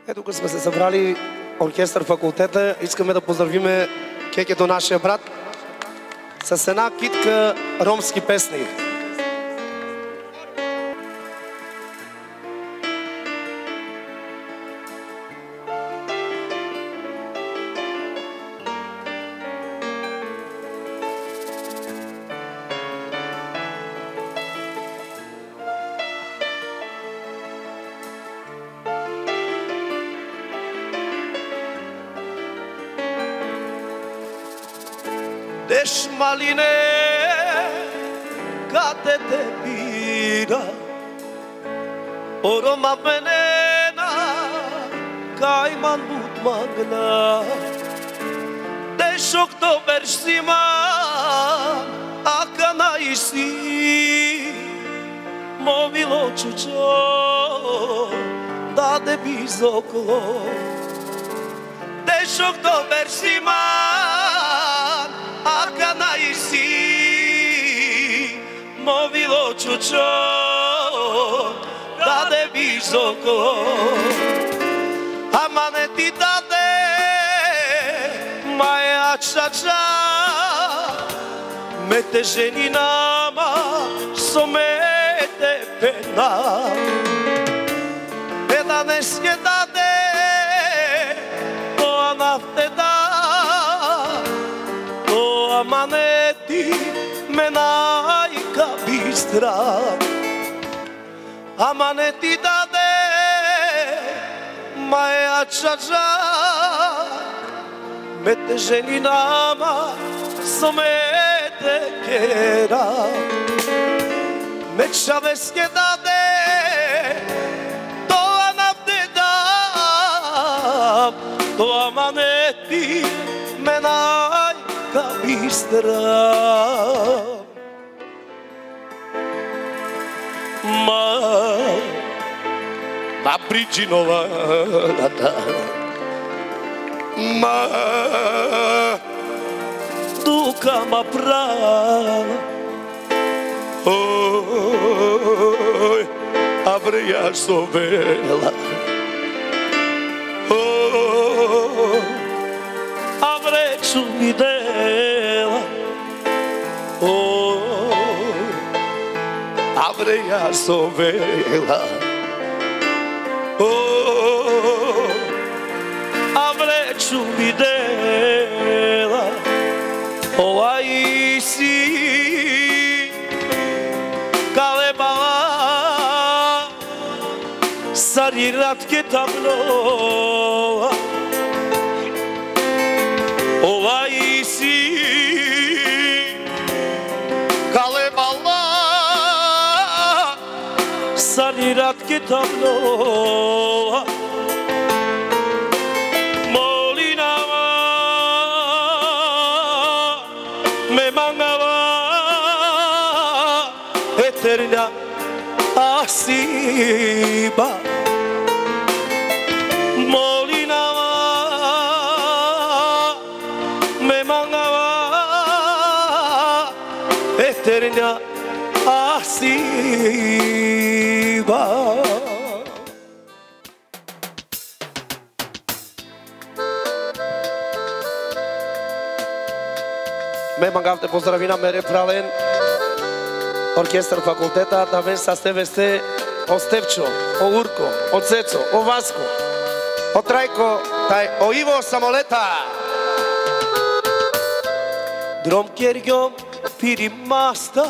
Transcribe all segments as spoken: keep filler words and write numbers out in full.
Ето тук сме се събрали оркестър факултета. Искаме да поздравиме Кекето, нашия брат, с една китка ромски песни. Deš maline kate te bira Oroma venena kaiman but magna Deš oktober sima akana isi Movilo čučo da de bizoklo Deš oktober sima Akana isi movilo čučo dade visoko Amane ti dade maja čača Me te ženi nama so me te pena Pedanes je dade to anafte da Amaneti menajka bistra Amaneti dade maja čača Me te ženi nama so me te kera Me čaveske dade to anavde dam To amaneti menajka bistra Ma Ma Briginova Ma Duka ma prava Oj Abreja sovela Oj Avreću mi dela Oj Avreja sovela Oj Avreću mi dela Ova isi Kalebala Sariratke tabloa Ova isi Kalebala Sariratke tabloa Molinava Me mangava Eterna asiba Molinava Me mangava Eterna asiba Ме мангавте поздравина Мере Прален, оркестър факултета, да вен с тебе сте о Степчо, о Урко, о Цецо, о Васко, о Трайко, тай о Иво самолета. Drom kergom pirimasta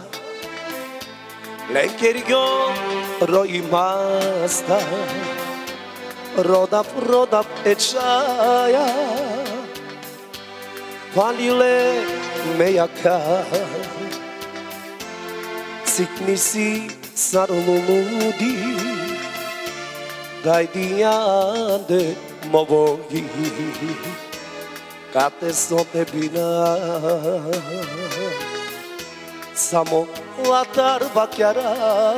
Len kergom roimasta Rodap rodap ečaja Valile mejaka Cikni si saruludi Daj dijande movogi Kate so tebina Samo latar bakjara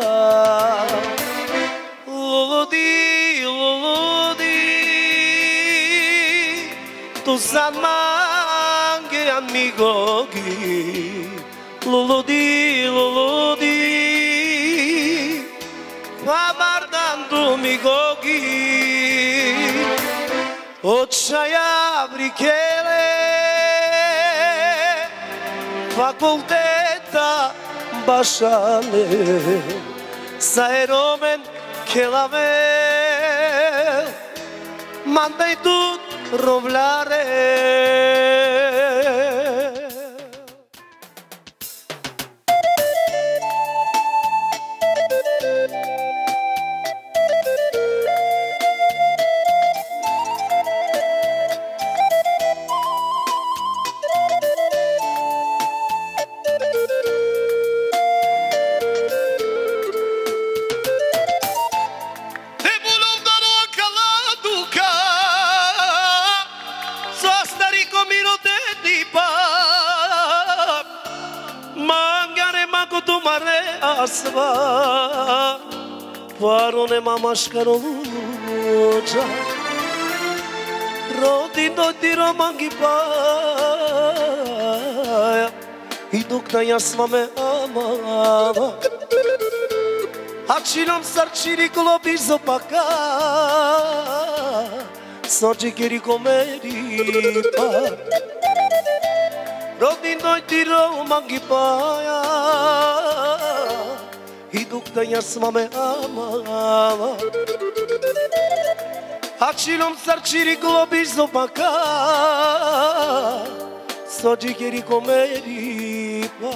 Luludi, luludi Tu zamange amigogi Luludi, luludi Aguardando mi gogi očaja brikele, fakulteta bašale, sa eromen kelave, mandai tut roblare. Asva parone mamaškarođa rodino ti romangi paja i dok na jasma me amava a činom sarčiri globi zopaka sođi kiri komeri pa rodino ti romangi paja i dok da jasma me amava a činom sarčiri globi zopaka sođi kiri komeri pa.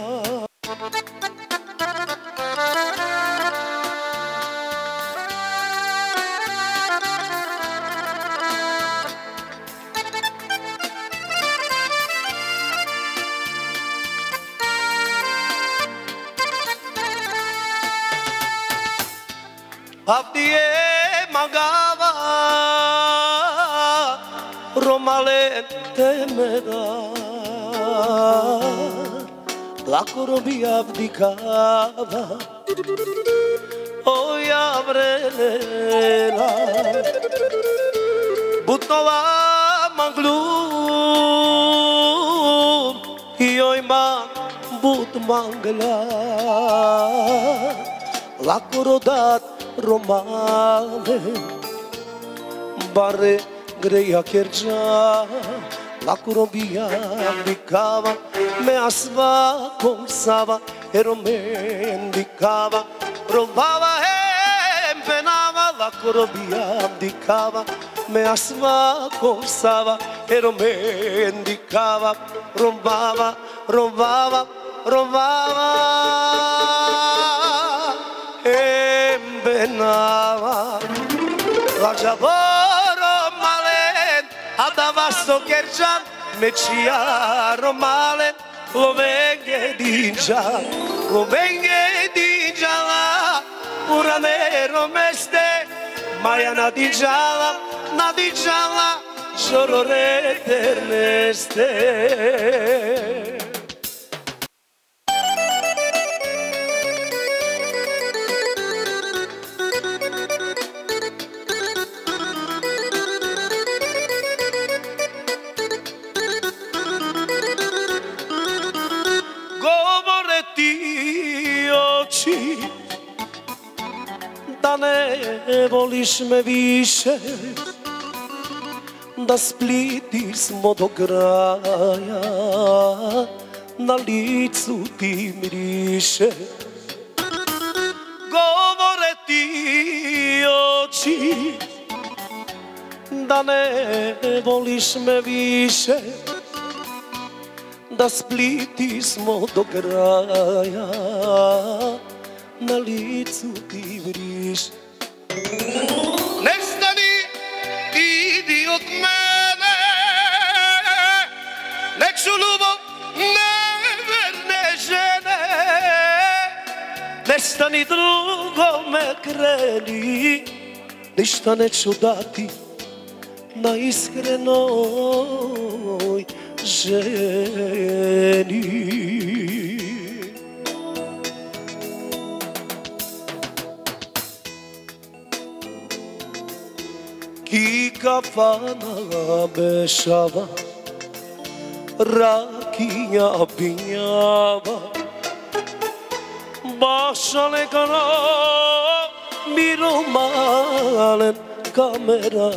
Avdije magava romale temera lako robi avdikava o javrela butnova manglum i oj ma but mangla lako rodat romale bare greja kerđa lako robija vikava me asva komsava eromen vikava robava empenava lako robija vikava me asva komsava eromen vikava robava robava robava empenava Lajavoro malen, adavasto kerjan, mechiaro malen, lovenge dinja, lovenge dinja la, puranero meste, maya na dinjala, na dinjala, llorore eterneste. Da ne voliš me više, da Split smo do kraja, na licu ti miriše. Govore ti oči, da ne voliš me više, da Split smo do kraja, na licu ti vriš. Nestani, idi od mene, neću ljubav neverne žene. Nestani drugome kreni, ništa neću dati na iskrenoj ženi. I kafana bešava, rakinja pinjava, baša nekano miro malen, камера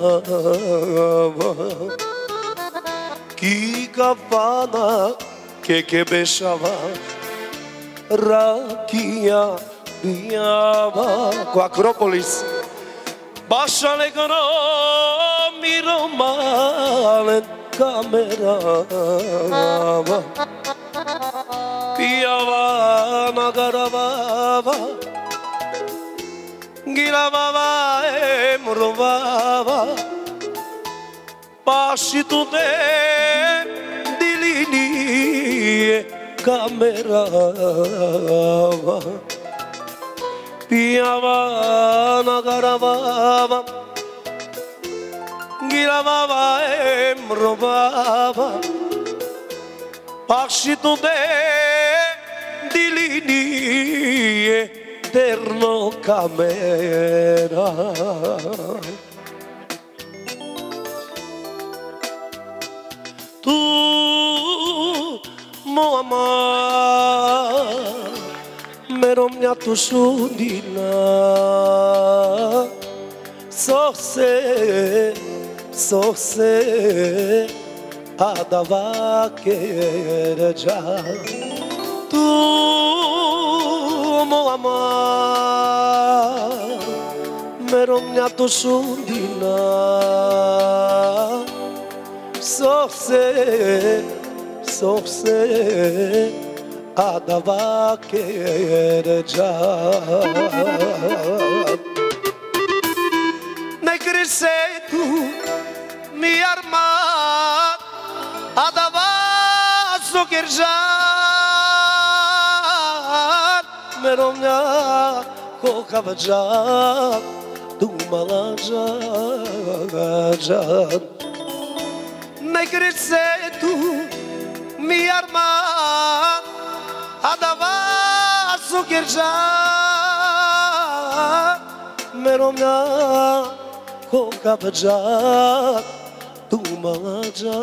ки кафана ке ке бешава ракия пијава ко Акрополис баша лекаро миромален камера пијава нагаравава гиравава емровава пашито де дилини камерава пијава нагаравава гиравава емровава пашито де дилини eterno camera tu mo amar meromnya tu sundina sose sose adava kereja tu mo amar meromnya tu sundina sose sose adava kereja ne crise tu mi arma adava sokerja meromnya ko kavaja tu malaja ne crise tu mi arma adava sokerja meromnya ko kavaja tu malaja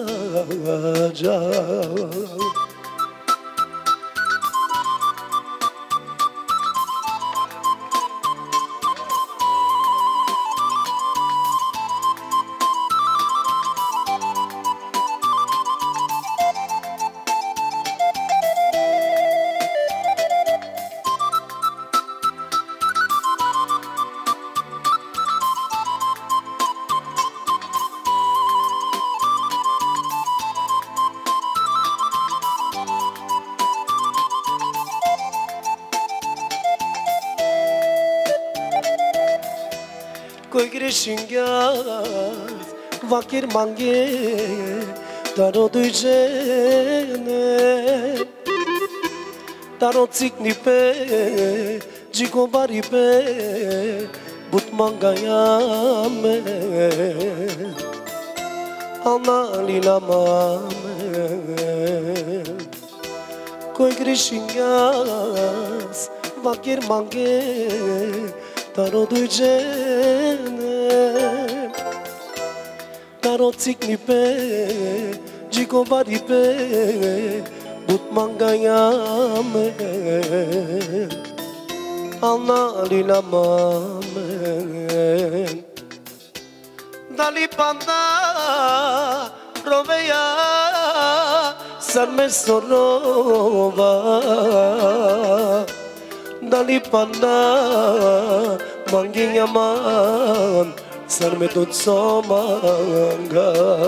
Koi grishingas vakir mange taro dujene taro tsikni pe jiko bari pe but mangayame anali lamame Koi grishingas vakir mange taro dujene taro tsikni pe jiko bari pe but mangayame anali lamame dali panda roveya sarme sorova dali panda manginga man sarme tot somanga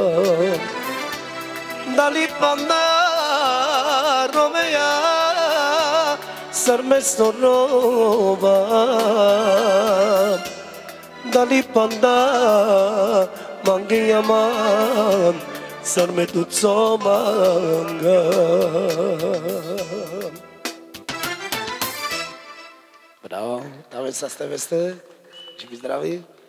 dali panda roveya sarme sorova dali panda manginga man sarme tot somanga Bravo, dáme sa z té veste, všichni zdraví.